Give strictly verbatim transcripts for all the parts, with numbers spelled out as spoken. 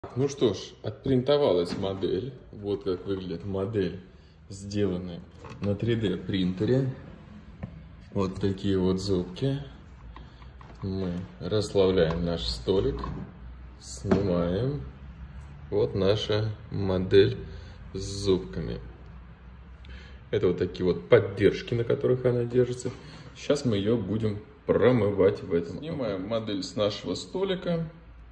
Ну что ж, отпринтовалась модель. Вот как выглядит модель, сделанная на три дэ принтере. Вот такие вот зубки. Мы расслабляем наш столик, снимаем. Вот наша модель с зубками. Это вот такие вот поддержки, на которых она держится. Сейчас мы ее будем промывать в этом. Снимаем модель с нашего столика.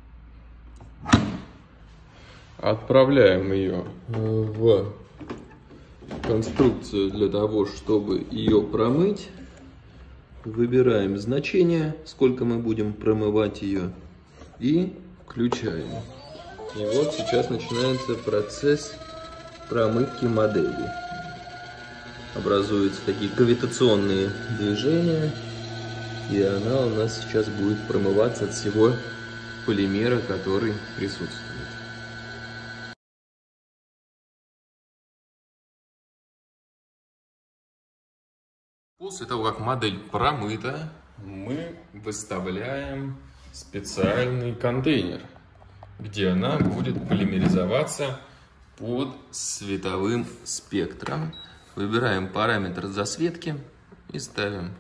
Отправляем ее в конструкцию для того, чтобы ее промыть. Выбираем значение, сколько мы будем промывать ее, и включаем. И вот сейчас начинается процесс промывки модели. Образуются такие гравитационные движения, и она у нас сейчас будет промываться от всего полимера, который присутствует. После того, как модель промыта, мы выставляем специальный контейнер, где она будет полимеризоваться под световым спектром. Выбираем параметр засветки и ставим.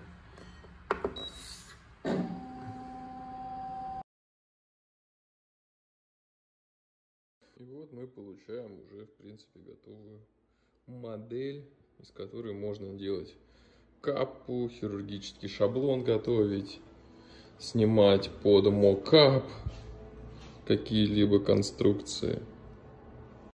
И вот мы получаем уже, в принципе, готовую модель, из которой можно делать капу, хирургический шаблон готовить, снимать под мокап какие-либо конструкции.